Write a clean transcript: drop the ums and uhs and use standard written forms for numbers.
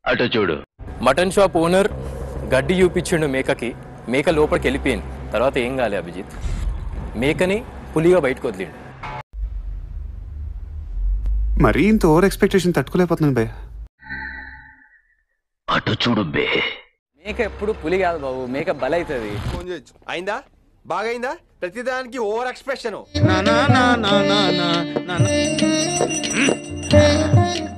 అటు చూడు. Mutton shop owner గడ్డి చూపించిండు మేకకి, మేక లోపలికి వెళ్ళిపోయింది. తర్వాత ఏం కాలే అభిజిత్, మేకని పులిగా బయటకు వదిలిండు. మరీ ఇంత ఓవర్ ఎక్స్పెక్టేషన్ తట్టుకోలేకపోతున్నాను బే. అటు చూడు బే. మేక ఎప్పుడు పులి కాదు బాబు, మేక బలైతుంది. ఫోన్ చేయొచ్చు. అయిందా? బాగైందా? ప్రతిదానికి ఓవర్ ఎక్స్ప్రెషన్.